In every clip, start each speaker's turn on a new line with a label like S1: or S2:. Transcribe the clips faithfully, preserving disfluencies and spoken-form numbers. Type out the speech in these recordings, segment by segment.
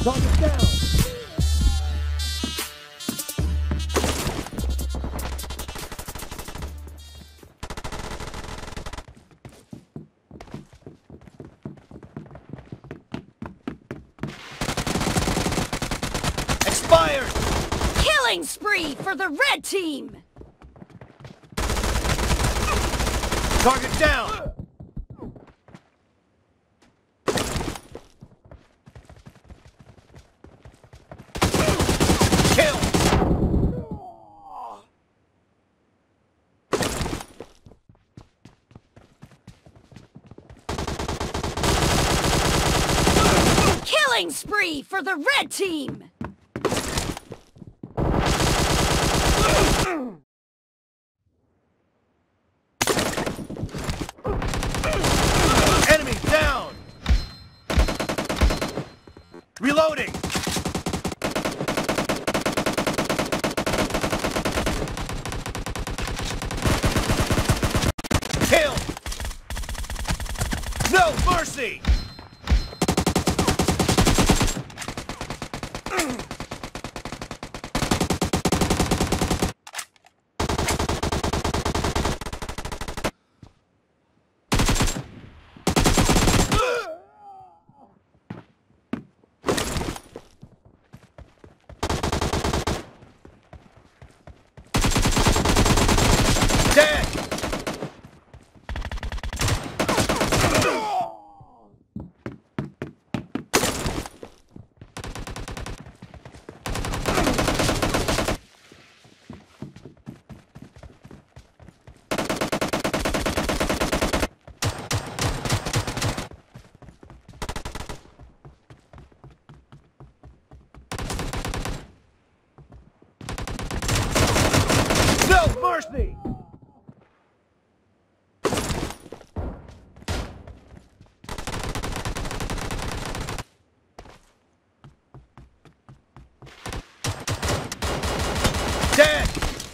S1: Target down.
S2: Expired!
S3: Killing spree for the red team!
S2: Target down! Kill!
S3: Killing spree for the red team!
S2: Enemy down! Reloading! Kill! No mercy! Dead! No mercy! Dead!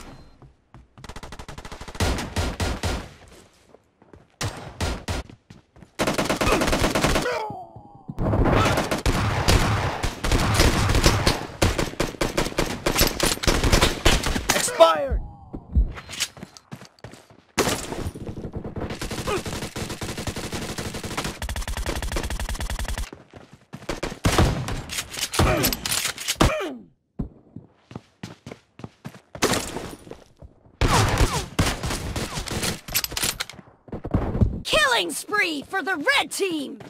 S2: Expired!
S3: Killing spree for the red team!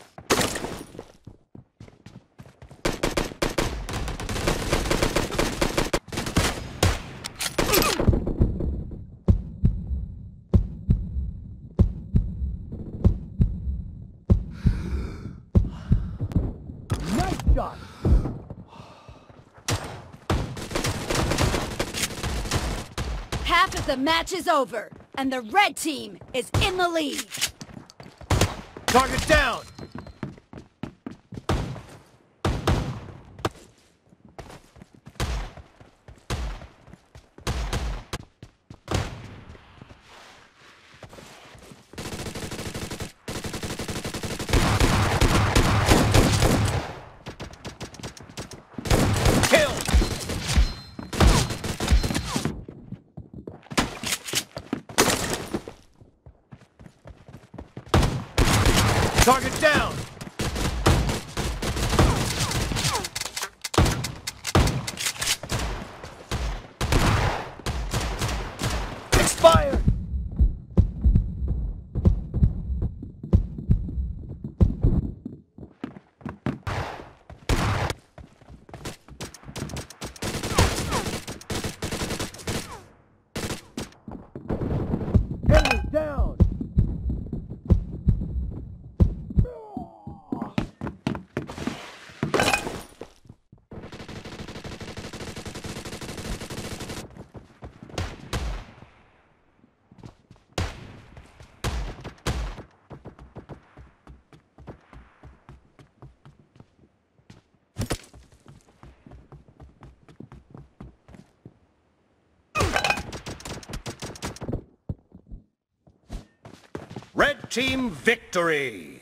S1: Nice shot.
S3: Half of the match is over, and the red team is in the lead.
S2: Target down! Kill! Target down! Expired! Enemy down! Red team victory!